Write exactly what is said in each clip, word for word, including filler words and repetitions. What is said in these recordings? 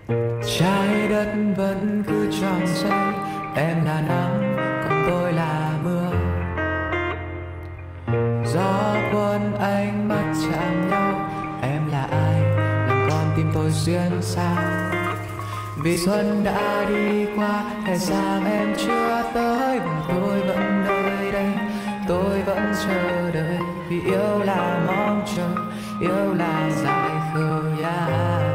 Trái đất vẫn cứ tròn xoay, em là nắng còn tôi là mưa. Gió cuốn ánh mắt chạm nhau, em là ai làm con tim tôi xuyên xa. Vì xuân đã đi qua, hè sang em chưa tới, và tôi vẫn nơi đây, tôi vẫn chờ đợi. Vì yêu là mong chờ, yêu là dại khờ yeah.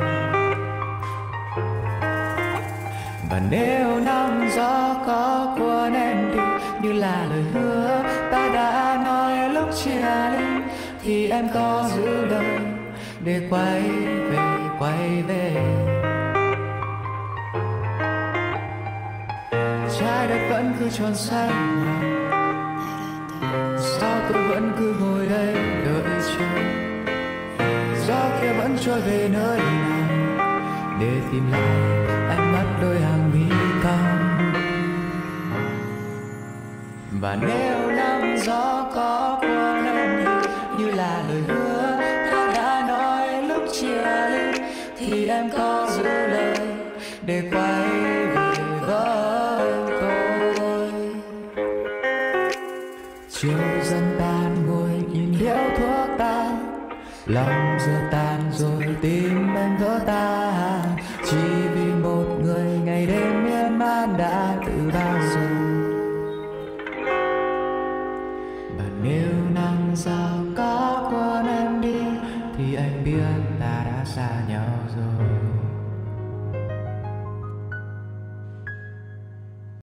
Và nếu nắng gió có cuốn em đi như là lời hứa ta đã nói lúc chia ly, thì em có giữ lời để quay về, quay về. Trái đất vẫn cứ tròn xoay, sao tôi vẫn cứ ngồi đây đợi chờ. Gió kia vẫn trôi về nơi nào để tìm lại ánh mắt đôi hàng mi cong. Và nếu nắng gió có cuốn em đi như là lời hứa ta đã nói lúc chia ly, thì em có giữ lời để quay về với tôi. Chiều dần tan ngồi nhìn điếu thuốc tan, lòng giờ tan rồi tim anh vỡ tan. Chỉ vì một người ngày đêm miên man đã từ bao giờ. Và nếu nắng gió có cuốn em đi, thì anh biết ta đã xa nhau rồi.